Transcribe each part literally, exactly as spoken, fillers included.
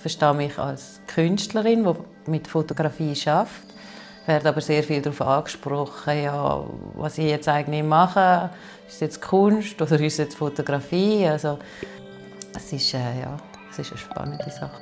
verstehe mich als Künstlerin, die mit Fotografie arbeitet. Ich werde aber sehr viel darauf angesprochen, ja, was ich jetzt eigentlich mache. Ist es jetzt Kunst oder ist es jetzt Fotografie? Also, es ist, äh, ja, es ist eine spannende Sache.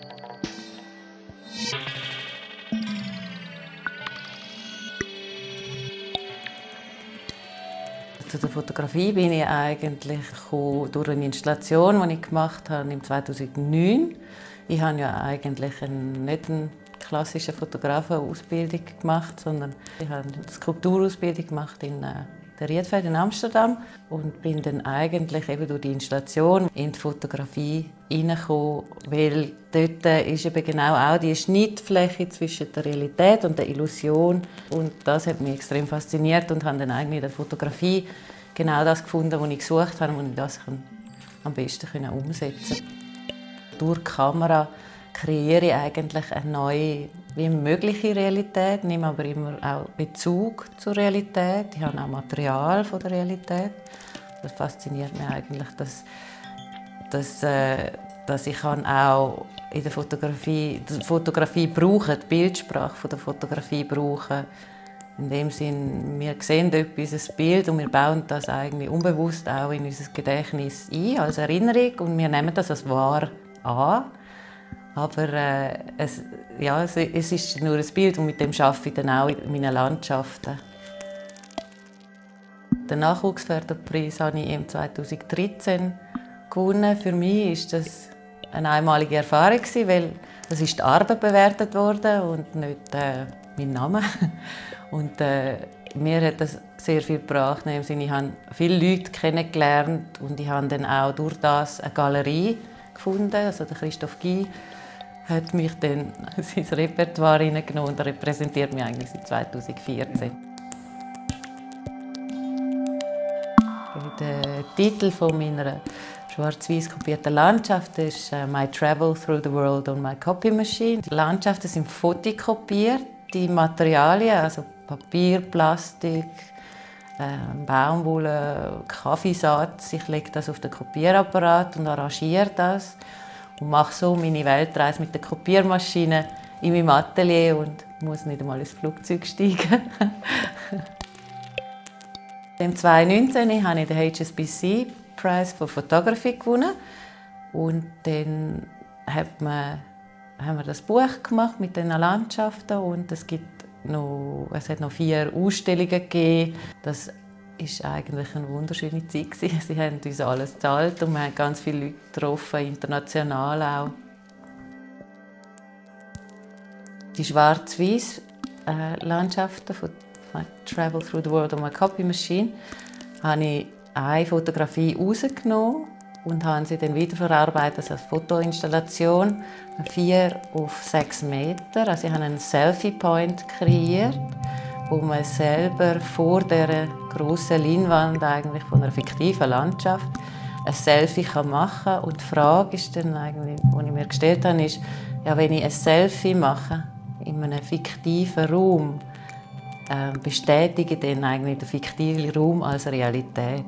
Zu der Fotografie bin ich eigentlich durch eine Installation, die ich gemacht habe im zweitausendneun. Ich habe ja eigentlich einen, nicht eine klassische Fotografenausbildung gemacht, sondern ich habe eine Skulpturausbildung gemacht in der Rietveld in Amsterdam und bin dann eigentlich eben durch die Installation in die Fotografie hineingekommen, weil dort ist eben genau auch die Schnittfläche zwischen der Realität und der Illusion, und das hat mich extrem fasziniert und habe dann eigentlich in der Fotografie genau das gefunden, was ich gesucht habe, wo ich das am besten umsetzen konnte. Durch die Kamera kreiere ich eigentlich eine neue, wie mögliche Realität, nehme aber immer auch Bezug zur Realität. Ich habe auch Material von der Realität. Das fasziniert mich eigentlich, dass, dass, äh, dass ich kann auch in der Fotografie, die Fotografie brauchen, die Bildsprache von der Fotografie brauchen. In dem Sinn, wir sehen etwas, ein Bild, und wir bauen das eigentlich unbewusst auch in unser Gedächtnis ein, als Erinnerung, und wir nehmen das als wahr an. Aber äh, es, ja, es, es ist nur ein Bild, und mit dem arbeite ich dann auch in meinen Landschaften. Den Nachwuchsförderpreis habe ich im zweitausenddreizehn gewonnen. Für mich war das eine einmalige Erfahrung, weil das ist die Arbeit bewertet wurde und nicht äh, mein Name. Und äh, mir hat das sehr viel gebracht. Ich habe viele Leute kennengelernt und ich habe dann auch durch das eine Galerie gefunden. Also der Christoph Guy hat mich dann in sein Repertoire hineingenommen und repräsentiert mich eigentlich seit zweitausendvierzehn. Der Titel von meiner schwarz-weiß kopierten Landschaft ist «My Travel Through the World on My Copy Machine». Die Landschaften sind fotokopiert. Die Materialien, also Papier, Plastik, äh, Baumwolle, Kaffeesatz, ich lege das auf den Kopierapparat und arrangiere das und mache so meine Weltreise mit der Kopiermaschine in meinem Atelier und muss nicht einmal ins Flugzeug steigen. Im zweitausendneunzehn habe ich den H S B C Prize for Photography gewonnen und dann hat man haben wir das Buch gemacht mit den Landschaften, und es gibt noch, es hat noch vier Ausstellungen gegeben. Das ist eigentlich eine wunderschöne Zeit. Sie haben uns alles gezahlt und wir haben ganz viele Leute getroffen, international auch. Die schwarz-weiß Landschaften von «My Travel Through the World on My Copy Machine» habe ich eine Fotografie rausgenommen und haben sie dann wiederverarbeitet als Fotoinstallation, vier auf sechs Meter. Also ich habe einen Selfie-Point kreiert, wo man selber vor der grossen Leinwand eigentlich von einer fiktiven Landschaft ein Selfie machen kann. Und die Frage ist dann eigentlich, die ich mir gestellt habe, ist, ja, wenn ich ein Selfie mache in einem fiktiven Raum, äh, bestätige ich dann eigentlich den fiktiven Raum als Realität.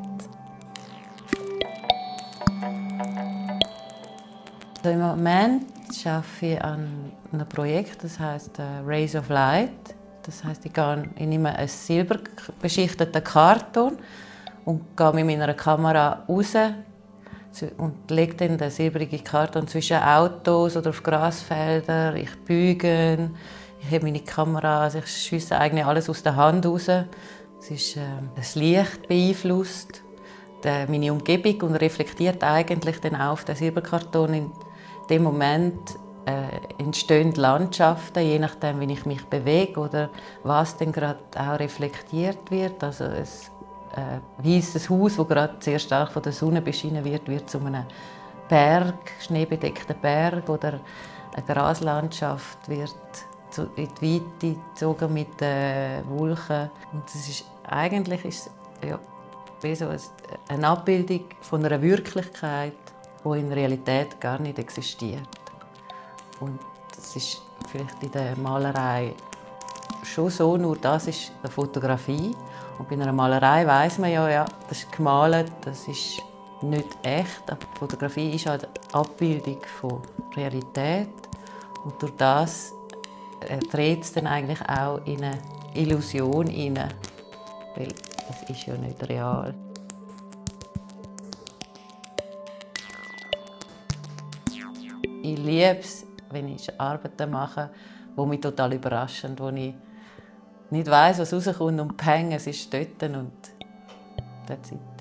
Also im Moment arbeite ich an einem Projekt, das heißt äh, «Rays of Light». Das heisst, ich, gehe, ich nehme einen silberbeschichteten Karton und gehe mit meiner Kamera raus und lege dann den silbrigen Karton zwischen Autos oder auf Grasfelder. Ich büge, ich habe meine Kamera, also ich schiesse eigentlich alles aus der Hand raus. Es ist, äh, das Licht beeinflusst die, meine Umgebung und reflektiert eigentlich dann auch auf den Silberkarton. In dem Moment äh, entstehen Landschaften, je nachdem, wie ich mich bewege oder was dann gerade auch reflektiert wird. Also ein äh, weißes Haus, das gerade sehr stark von der Sonne beschienen wird, wird zu einem Berg, schneebedeckten Berg, oder eine Graslandschaft wird in die Weite gezogen mit den Wolken. Und das ist, eigentlich ist es ja, wie so eine Abbildung von einer Wirklichkeit, die in Realität gar nicht existiert. Und das ist vielleicht in der Malerei schon so, nur das ist eine Fotografie. Und bei einer Malerei weiss man ja, ja, das ist gemalt, das ist nicht echt. Aber die Fotografie ist halt eine Abbildung von Realität. Und durch das äh, dreht es dann eigentlich auch in eine Illusion hinein, weil es ist ja nicht real. Ich liebe es, wenn ich Arbeiten mache, die mich total überraschen, wo ich nicht weiss, was rauskommt und peng, es ist dort und that's it.